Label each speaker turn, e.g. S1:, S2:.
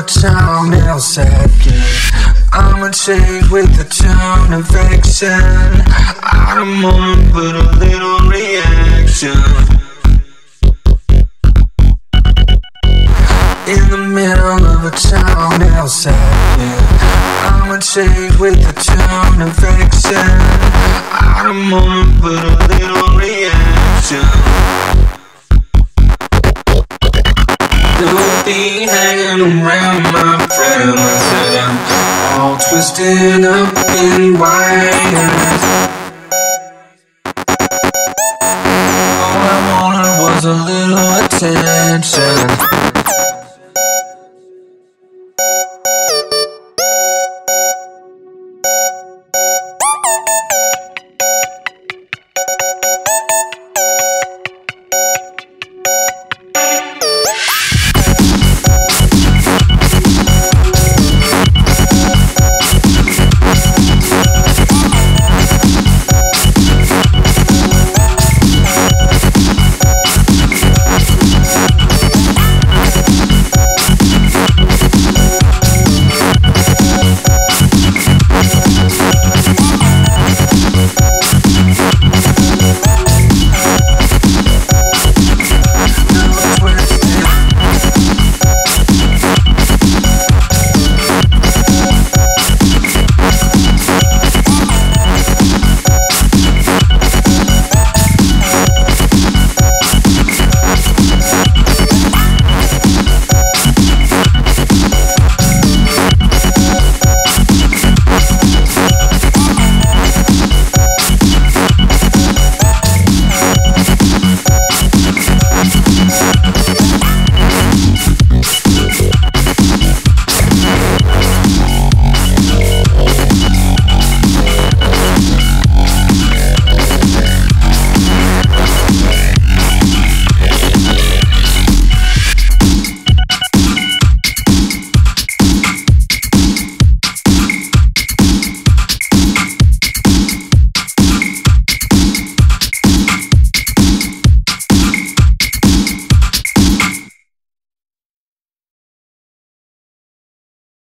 S1: tone nail second. I'ma change with the tone of action. I don't wanna put a little reaction in the middle of a toenail second. I'ma change with the tone of action. I don't wanna put a little reaction. Don't be hanging around my friend. I said I'm all twisted up in white.